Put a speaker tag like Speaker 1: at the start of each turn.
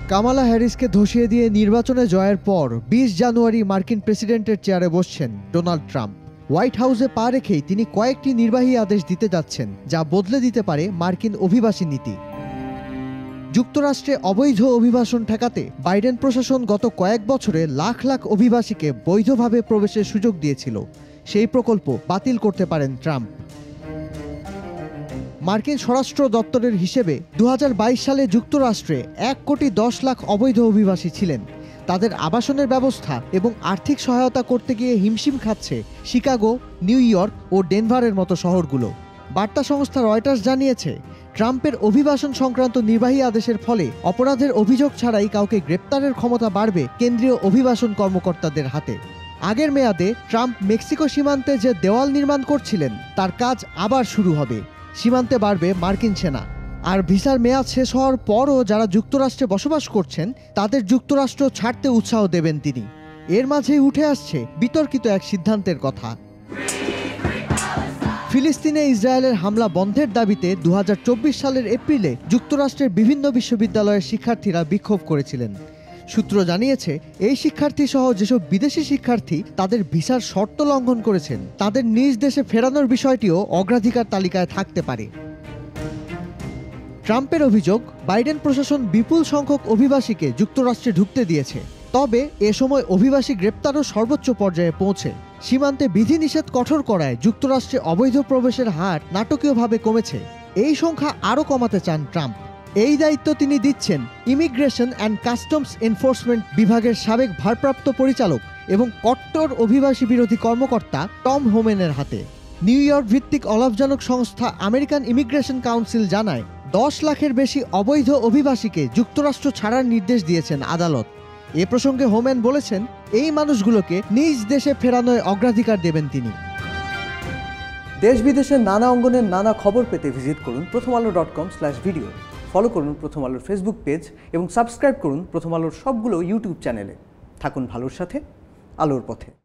Speaker 1: কামালা হ্যারিসকে ধসিয়ে দিয়ে নির্বাচনে জয়ের পর ২০ জানুয়ারি মার্কিন প্রেসিডেন্টের চেয়ারে বসছেন ডোনাল্ড ট্রাম্প। হোয়াইট হাউসে পা রেখেই তিনি কয়েকটি নির্বাহী আদেশ দিতে যাচ্ছেন, যা বদলে দিতে পারে মার্কিন অভিবাসী নীতি। যুক্তরাষ্ট্রে অবৈধ অভিবাসন ঠেকাতে বাইডেন প্রশাসন গত কয়েক বছরে লাখ লাখ অভিবাসীকে বৈধভাবে প্রবেশের সুযোগ দিয়েছিল। সেই প্রকল্প বাতিল করতে পারেন ট্রাম্প। মার্কিন স্বরাষ্ট্র দপ্তরের হিসেবে ২০২২ সালে যুক্তরাষ্ট্রে ১,১০,০০,০০০ অবৈধ অভিবাসী ছিলেন। তাদের আবাসনের ব্যবস্থা এবং আর্থিক সহায়তা করতে গিয়ে হিমশিম খাচ্ছে শিকাগো, নিউ ইয়র্ক ও ডেনভারের মতো শহরগুলো। বার্তা সংস্থা রয়টার্স জানিয়েছে, ট্রাম্পের অভিবাসন সংক্রান্ত নির্বাহী আদেশের ফলে অপরাধের অভিযোগ ছাড়াই কাউকে গ্রেপ্তারের ক্ষমতা বাড়বে কেন্দ্রীয় অভিবাসন কর্মকর্তাদের হাতে। আগের মেয়াদে ট্রাম্প মেক্সিকো সীমান্তে যে দেওয়াল নির্মাণ করছিলেন তার কাজ আবার শুরু হবে। সীমান্তে বাড়বে মার্কিন সেনা। আর ভিসার মেয়াদ শেষ হওয়ার পরও যারা যুক্তরাষ্ট্রে বসবাস করছেন তাদের যুক্তরাষ্ট্র ছাড়তে উৎসাহ দেবেন তিনি। এর মাঝেই উঠে আসছে বিতর্কিত এক সিদ্ধান্তের কথা। ফিলিস্তিনে ইসরায়েলের হামলা বন্ধের দাবিতে ২০২৪ সালের এপ্রিলে যুক্তরাষ্ট্রের বিভিন্ন বিশ্ববিদ্যালয়ের শিক্ষার্থীরা বিক্ষোভ করেছিলেন। সূত্র জানিয়েছে, এই শিক্ষার্থী সহ যেসব বিদেশি শিক্ষার্থী তাদের ভিসার শর্ত লঙ্ঘন করেছেন তাদের নিজ দেশে ফেরানোর বিষয়টিও অগ্রাধিকার তালিকায় থাকতে পারে। ট্রাম্পের অভিযোগ, বাইডেন প্রশাসন বিপুল সংখ্যক অভিবাসীকে যুক্তরাষ্ট্রে ঢুকতে দিয়েছে। তবে এ সময় অভিবাসী গ্রেপ্তারও সর্বোচ্চ পর্যায়ে পৌঁছে। সীমান্তে বিধিনিষেধ কঠোর করায় যুক্তরাষ্ট্রে অবৈধ প্রবেশের হার নাটকীয়ভাবে কমেছে। এই সংখ্যা আরও কমাতে চান ট্রাম্প। এই দায়িত্ব তিনি দিচ্ছেন ইমিগ্রেশন অ্যান্ড কাস্টমস এনফোর্সমেন্ট বিভাগের সাবেক ভারপ্রাপ্ত পরিচালক এবং কট্টর অভিবাসী বিরোধী কর্মকর্তা টম হোমেনের হাতে। নিউ ইয়র্ক ভিত্তিক অলাভজনক সংস্থা আমেরিকান ইমিগ্রেশন কাউন্সিল জানায়, ১০ লাখের বেশি অবৈধ অভিবাসীকে যুক্তরাষ্ট্র ছাড়ার নির্দেশ দিয়েছেন আদালত। এ প্রসঙ্গে হোমেন বলেছেন, এই মানুষগুলোকে নিজ দেশে ফেরানোয় অগ্রাধিকার দেবেন তিনি।
Speaker 2: দেশ বিদেশের নানা অঙ্গনের নানা খবর পেতে ভিজিট করুন prothomalo.com/video। ফলো করুন প্রথম আলোর ফেসবুক পেজ এবং সাবস্ক্রাইব করুন প্রথম আলোর সবগুলো ইউটিউব চ্যানেলে। থাকুন ভালোর সাথে, আলোর পথে।